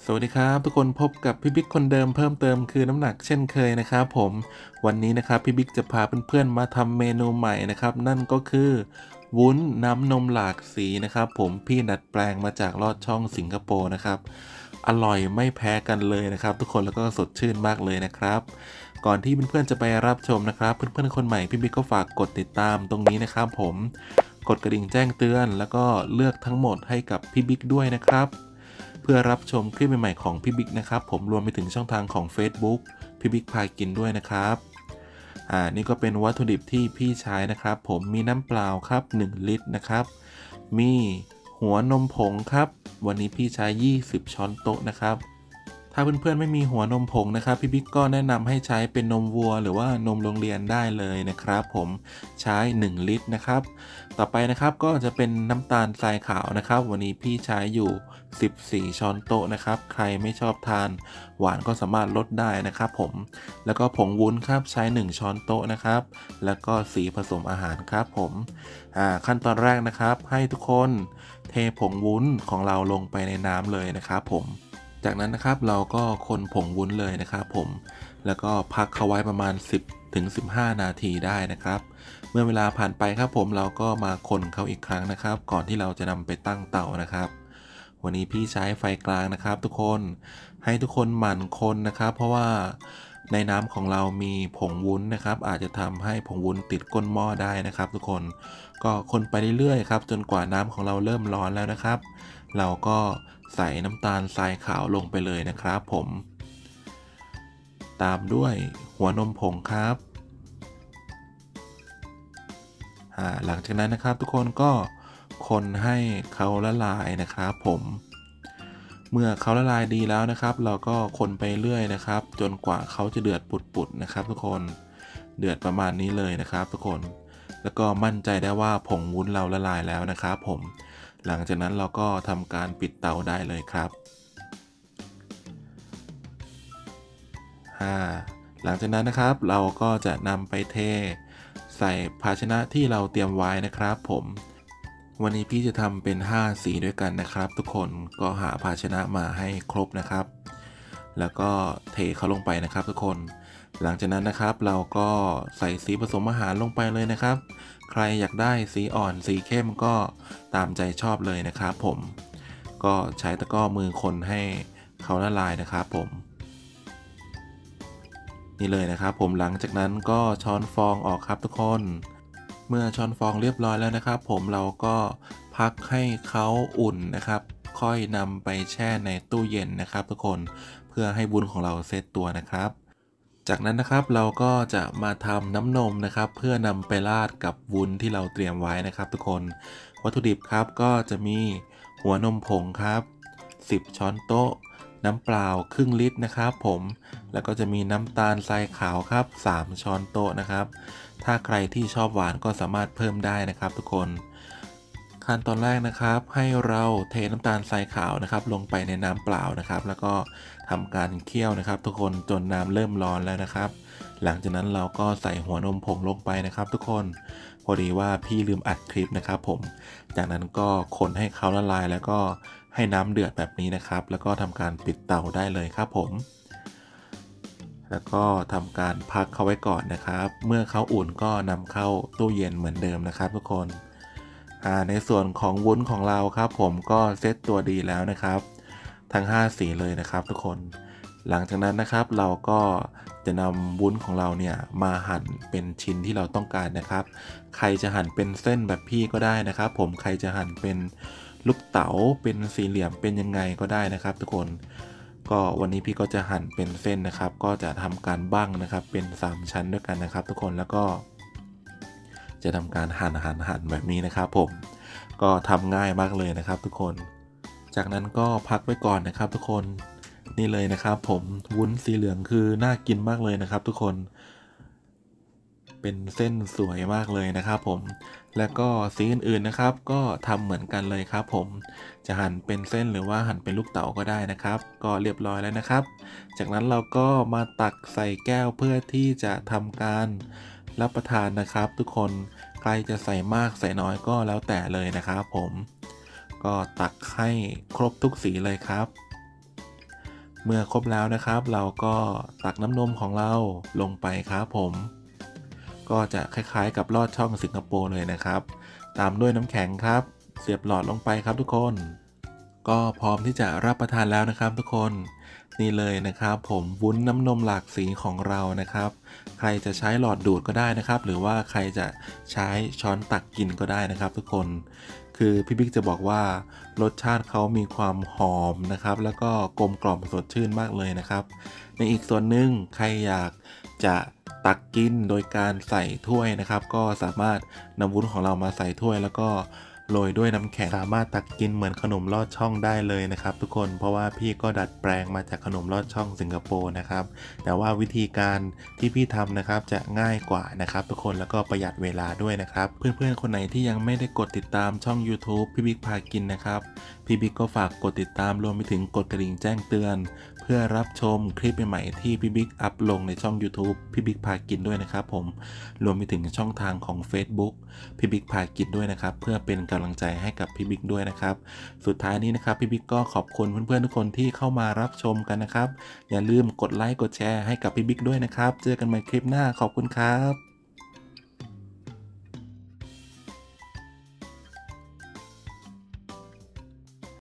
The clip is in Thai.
สวัสดีครับทุกคนพบกับพี่บิ๊กคนเดิมเพิ่มเติมคือน้ำหนักเช่นเคยนะครับผมวันนี้นะครับพี่บิ๊กจะพาเพื่อนๆมาทำเมนูใหม่นะครับนั่นก็คือวุ้นน้ำนมหลากสีนะครับผมพี่ดัดแปลงมาจากลอดช่องสิงคโปร์นะครับอร่อยไม่แพ้กันเลยนะครับทุกคนแล้วก็สดชื่นมากเลยนะครับก่อนที่เพื่อนๆจะไปรับชมนะครับเพื่อนๆคนใหม่พี่บิ๊กก็ฝากกดติดตามตรงนี้นะครับผมกดกระดิ่งแจ้งเตือนแล้วก็เลือกทั้งหมดให้กับพี่บิ๊กด้วยนะครับเพื่อรับชมคลิปใหม่ๆของพี่บิ๊กนะครับผมรวมไปถึงช่องทางของ Facebook พี่บิ๊กพากินด้วยนะครับนี่ก็เป็นวัตถุดิบที่พี่ใช้นะครับผมมีน้ำเปล่าครับ1ลิตรนะครับมีหัวนมผงครับวันนี้พี่ใช้20ช้อนโต๊ะนะครับถ้าเพื่อนๆไม่มีหัวนมผงนะครับพี่บิ๊กก็แนะนำให้ใช้เป็นนมวัวหรือว่านมโรงเรียนได้เลยนะครับผมใช้1ลิตรนะครับต่อไปนะครับก็จะเป็นน้ำตาลทรายขาวนะครับวันนี้พี่ใช้อยู่14ช้อนโต๊ะนะครับใครไม่ชอบทานหวานก็สามารถลดได้นะครับผมแล้วก็ผงวุ้นครับใช้1ช้อนโต๊ะนะครับแล้วก็สีผสมอาหารครับผมขั้นตอนแรกนะครับให้ทุกคนเทผงวุ้นของเราลงไปในน้ำเลยนะครับผมจากนั้นนะครับเราก็คนผงวุ้นเลยนะครับผมแล้วก็พักเขาไว้ประมาณ10ถึง15นาทีได้นะครับเมื่อเวลาผ่านไปครับผมเราก็มาคนเขาอีกครั้งนะครับก่อนที่เราจะนำไปตั้งเตานะครับวันนี้พี่ใช้ไฟกลางนะครับทุกคนให้ทุกคนหมั่นคนนะครับเพราะว่าในน้ำของเรามีผงวุ้นนะครับอาจจะทำให้ผงวุ้นติดก้นหม้อได้นะครับทุกคนก็คนไปเรื่อยๆครับจนกว่าน้ำของเราเริ่มร้อนแล้วนะครับเราก็ใส่น้ำตาลทรายขาวลงไปเลยนะครับผมตามด้วยหัวนมผงครับหลังจากนั้นนะครับทุกคนก็คนให้เขาละลายนะครับผมเมื่อเขาละลายดีแล้วนะครับเราก็คนไปเรื่อยนะครับจนกว่าเขาจะเดือดปุดๆนะครับทุกคนเดือดประมาณนี้เลยนะครับทุกคนแล้วก็มั่นใจได้ว่าผงวุ้นเราละลายแล้วนะครับผมหลังจากนั้นเราก็ทำการปิดเตาได้เลยครับหลังจากนั้นนะครับเราก็จะนำไปเทใส่ภาชนะที่เราเตรียมไว้นะครับผมวันนี้พี่จะทำเป็น5สีด้วยกันนะครับทุกคนก็หาภาชนะมาให้ครบนะครับแล้วก็เทเขาลงไปนะครับทุกคนหลังจากนั้นนะครับเราก็ใส่สีผสมอาหารลงไปเลยนะครับใครอยากได้สีอ่อนสีเข้มก็ตามใจชอบเลยนะครับผมก็ใช้ตะกร้อมือคนให้เขาละลายนะครับผมนี่เลยนะครับผมหลังจากนั้นก็ช้อนฟองออกครับทุกคนเมื่อช้อนฟองเรียบร้อยแล้วนะครับผมเราก็พักให้เขาอุ่นนะครับค่อยนำไปแช่ในตู้เย็นนะครับทุกคนเพื่อให้วุ้นของเราเซตตัวนะครับจากนั้นนะครับเราก็จะมาทำน้ำนมนะครับเพื่อนำไปราดกับวุ้นที่เราเตรียมไว้นะครับทุกคนวัตถุดิบครับก็จะมีหัวนมผงครับ10ช้อนโต๊ะน้ำเปล่าครึ่งลิตรนะครับผมแล้วก็จะมีน้ำตาลทรายขาวครับ3ช้อนโต๊ะนะครับถ้าใครที่ชอบหวานก็สามารถเพิ่มได้นะครับทุกคนขั้นตอนแรกนะครับให้เราเทน้ำตาลทรายขาวนะครับลงไปในน้ำเปล่านะครับแล้วก็ทำการเคี่ยวนะครับทุกคนจนน้ำเริ่มร้อนแล้วนะครับหลังจากนั้นเราก็ใส่หัวนมผงลงไปนะครับทุกคนพอดีว่าพี่ลืมอัดคลิปนะครับผมจากนั้นก็คนให้เขาละลายแล้วก็ให้น้ำเดือดแบบนี้นะครับแล้วก็ทำการปิดเตาได้เลยครับผมแล้วก็ทำการพักเขาไว้ก่อนนะครับเมื่อเขาอุ่นก็นำเข้าตู้เย็นเหมือนเดิมนะครับทุกคนในส่วนของวุ้นของเราครับผมก็เซตตัวดีแล้วนะครับทั้ง5สีเลยนะครับทุกคนหลังจากนั้นนะครับเราก็จะนำวุ้นของเราเนี่ยมาหั่นเป็นชิ้นที่เราต้องการนะครับใครจะหั่นเป็นเส้นแบบพี่ก็ได้นะครับผมใครจะหั่นเป็นลูกเต๋าเป็นสี่เหลี่ยมเป็นยังไงก็ได้นะครับทุกคนก็วันนี้พี่ก็จะหั่นเป็นเส้นนะครับก็จะทำการบั้งนะครับเป็น3ชั้นด้วยกันนะครับทุกคนแล้วก็จะทำการหั่นแบบนี้นะครับผมก็ทำง่ายมากเลยนะครับทุกคนจากนั้นก็พักไว้ก่อนนะครับทุกคนนี่เลยนะครับผมวุ้นสีเหลืองคือน่ากินมากเลยนะครับทุกคนเป็นเส้นสวยมากเลยนะครับผมแล้วก็สีอื่นๆนะครับก็ทำเหมือนกันเลยครับผมจะหั่นเป็นเส้นหรือว่าหั่นเป็นลูกเต๋าก็ได้นะครับก็เรียบร้อยแล้วนะครับจากนั้นเราก็มาตักใส่แก้วเพื่อที่จะทำการรับประทานนะครับทุกคนใครจะใส่มากใส่น้อยก็แล้วแต่เลยนะครับผมก็ตักให้ครบทุกสีเลยครับเมื่อครบแล้วนะครับเราก็ตักน้ำนมของเราลงไปครับผมก็จะคล้ายๆกับลอดช่องสิงคโปร์เลยนะครับตามด้วยน้ำแข็งครับเสียบหลอดลงไปครับทุกคนก็พร้อมที่จะรับประทานแล้วนะครับทุกคนนี่เลยนะครับผมวุ้นน้ำนมหลากสีของเรานะครับใครจะใช้หลอดดูดก็ได้นะครับหรือว่าใครจะใช้ช้อนตักกินก็ได้นะครับทุกคนคือพี่บิ๊กจะบอกว่ารสชาติเขามีความหอมนะครับแล้วก็กลมกล่อมสดชื่นมากเลยนะครับในอีกส่วนหนึ่งใครอยากจะตักกินโดยการใส่ถ้วยนะครับก็สามารถนำวุ้นของเรามาใส่ถ้วยแล้วก็โรยด้วยน้ำแข็งสามารถตักกินเหมือนขนมลอดช่องได้เลยนะครับทุกคนเพราะว่าพี่ก็ดัดแปลงมาจากขนมลอดช่องสิงคโปร์นะครับแต่ว่าวิธีการที่พี่ทำนะครับจะง่ายกว่านะครับทุกคนแล้วก็ประหยัดเวลาด้วยนะครับเพื่อนๆคนไหนที่ยังไม่ได้กดติดตามช่อง YouTube พี่บิ๊กพากินนะครับพี่บิ๊กก็ฝากกดติดตามรวมไปถึงกดกระดิ่งแจ้งเตือนเพื่อรับชมคลิปใหม่ๆที่พี่บิ๊กอัพลงในช่อง YouTube พี่บิ๊กพากินด้วยนะครับผมรวมไปถึงช่องทางของ Facebook พี่บิ๊กพากินด้วยนะครับเพื่อเป็นกำลังใจให้กับพี่บิ๊กด้วยนะครับสุดท้ายนี้นะครับพี่บิ๊กก็ขอบคุณเพื่อนๆทุกคนที่เข้ามารับชมกันนะครับอย่าลืมกดไลค์กดแชร์ให้กับพี่บิ๊กด้วยนะครับเจอกันใหม่คลิปหน้าขอบคุณครับ